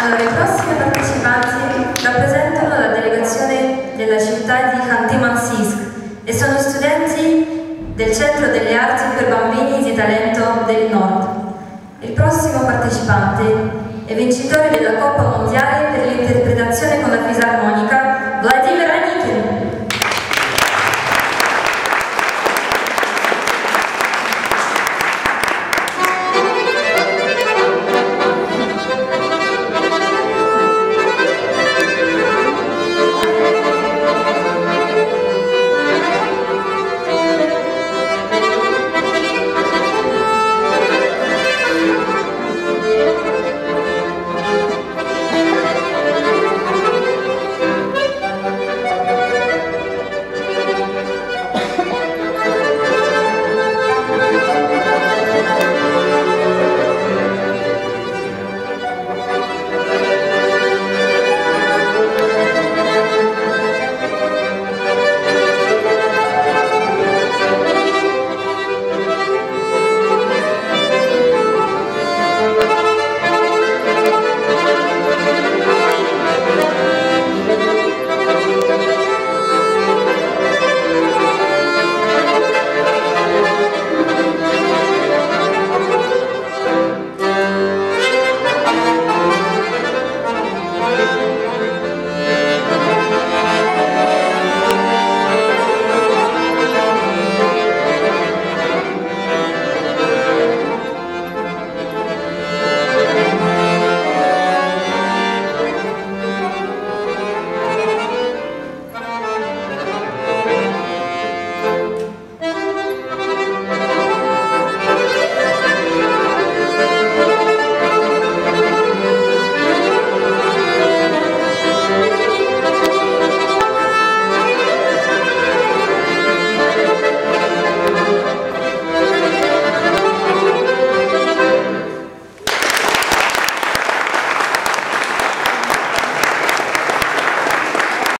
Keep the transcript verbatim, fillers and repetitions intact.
Allora, i prossimi partecipanti rappresentano la delegazione della città di Khanty-Mansiysk e sono studenti del Centro delle Arti per Bambini di Talento del Nord. Il prossimo partecipante è vincitore della Coppa Mondiale per l'interpretazione con la fisarmonica